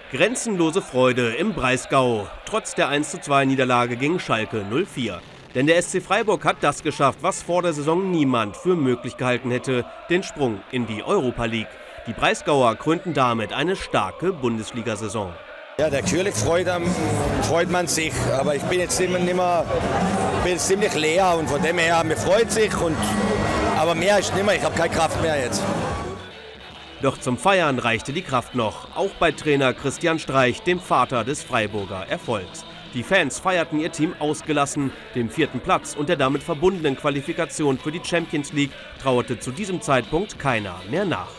Grenzenlose Freude im Breisgau, trotz der 1:2 Niederlage gegen Schalke 04. Denn der SC Freiburg hat das geschafft, was vor der Saison niemand für möglich gehalten hätte, den Sprung in die Europa League. Die Breisgauer krönten damit eine starke Bundesliga-Saison. Ja, natürlich freut man sich, aber ich bin jetzt ziemlich leer und von dem her, mir freut sich, aber mehr ist nicht mehr, ich habe keine Kraft mehr jetzt. Doch zum Feiern reichte die Kraft noch, auch bei Trainer Christian Streich, dem Vater des Freiburger Erfolgs. Die Fans feierten ihr Team ausgelassen, dem 4. Platz und der damit verbundenen Qualifikation für die Champions League trauerte zu diesem Zeitpunkt keiner mehr nach.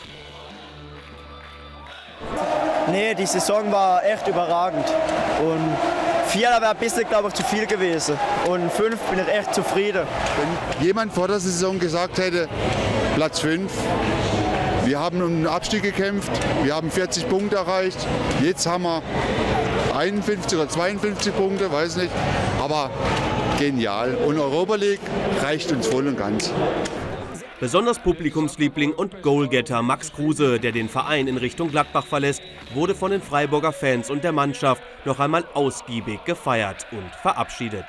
Nee, die Saison war echt überragend und 4 wäre ein bisschen, glaube ich, zu viel gewesen und 5 bin ich echt zufrieden. Wenn jemand vor der Saison gesagt hätte, Platz 5, wir haben um den Abstieg gekämpft, wir haben 40 Punkte erreicht, jetzt haben wir 51 oder 52 Punkte, weiß nicht, aber genial. Und Europa League reicht uns voll und ganz. Besonders Publikumsliebling und Goalgetter Max Kruse, der den Verein in Richtung Gladbach verlässt, wurde von den Freiburger Fans und der Mannschaft noch einmal ausgiebig gefeiert und verabschiedet.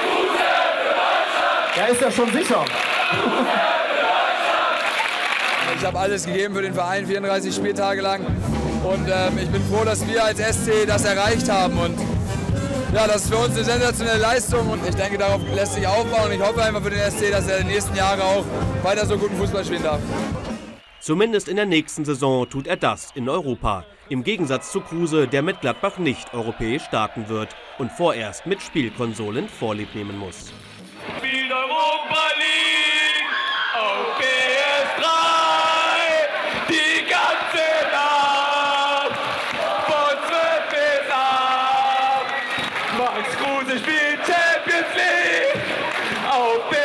Er ist ja schon sicher. Ich habe alles gegeben für den Verein, 34 Spieltage lang. Und ich bin froh, dass wir als SC das erreicht haben. Und ja, das ist für uns eine sensationelle Leistung und ich denke, darauf lässt sich aufbauen. Ich hoffe einfach für den SC, dass er in den nächsten Jahren auch weiter so guten Fußball spielen darf. Zumindest in der nächsten Saison tut er das in Europa. Im Gegensatz zu Kruse, der mit Gladbach nicht europäisch starten wird und vorerst mit Spielkonsolen Vorlieb nehmen muss. Spielt Europa League auf PS3 die ganze Nacht von 12 bis 8. Max Kruse spielt Champions League auf PS3.